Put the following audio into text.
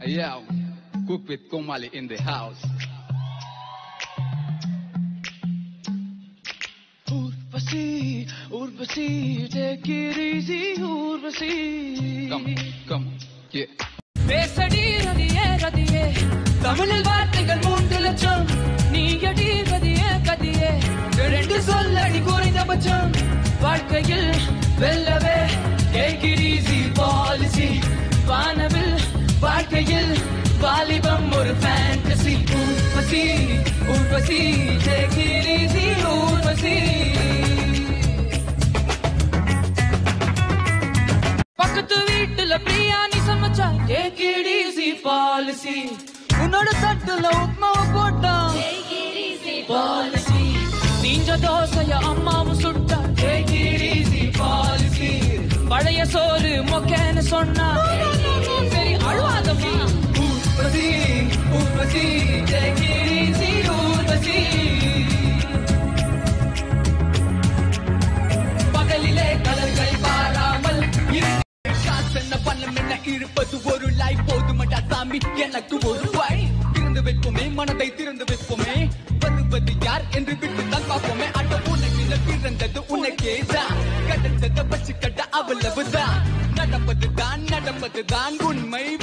Yeah, cook with Komali in the house. Urvashi, Urvashi, take it easy, Urvashi. Come on, yeah. பேசடி ரதியே ரதியே தமிழில் வார்த்தைகள் 3 லட்சம் நீயடி ரதியே கதியே ரெண்டு சொல்லடி குறைந்தபட்சம் வாழ்க்கையில் வெல்லவே take it easy policy வானவில் வாழ்க்கையில் வாலிபம் ஒரு fantasy Urvashi Urvashi take it easy Urvashi பக்கத்து வீட்டுல பிரியாணி சமைச்சா take it easy policy உன்னோட தட்டுல உப்மாவை போட்டா take it easy policy நீஞ்ச தோசைய அம்மாவும் சுட்டா take it easy policy பழைய சோறு மொக்கேன்னு சொன்னா சரி அழுவாதம்மா Urvashi Urvashi take it easy Urvashi பகலிலே கலர்கள் பாராமல் இருப்பது ஒரு லைஃப் போதுமடா சாமி எனக்கு ஒரு வழி திறந்து வைப்போமே மனதை திறந்து வைப்போமே வருவது யார் என்று விட்டு தான் பார்ப்போமே அட உனக்கு பிறந்தது உனக்கே தான் கடந்ததை வச்சு கட்ட அவ்வளவுதான் நடப்பது தான் உண்மை